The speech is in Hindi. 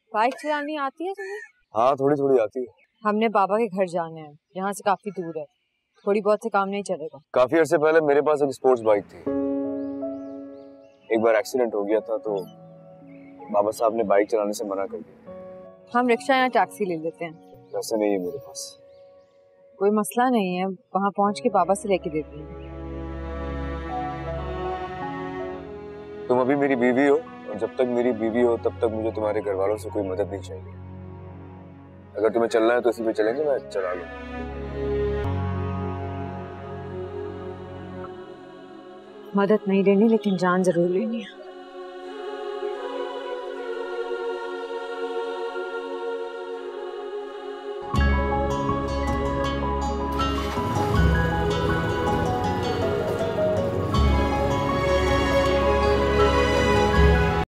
बाइक चलानी आती है तुम्हें? हाँ थोड़ी थोड़ी आती है। हमने बाबा के घर जाना है, यहाँ से काफी दूर है, थोड़ी बहुत से काम नहीं चलेगा। काफी अर्से पहले मेरे पास एक स्पोर्ट्स बाइक थी, एक बार एक्सीडेंट हो गया था तो बाबा साहब ने बाइक चलाने से मना कर दिया। हम रिक्शा या टैक्सी ले लेते हैं। वैसे नहीं है मेरे पास। कोई मसला नहीं है, वहाँ पहुँच के बाबा से लेके देती हूँ। तुम अभी मेरी बीवी हो और जब तक मेरी बीवी हो तब तक मुझे तुम्हारे घर वालों से कोई मदद नहीं चाहिए। अगर तुम्हें चलना है तो इसी पे चलेंगे, मैं चला लूँ। मदद नहीं लेनी लेकिन जान जरूर लेनी है।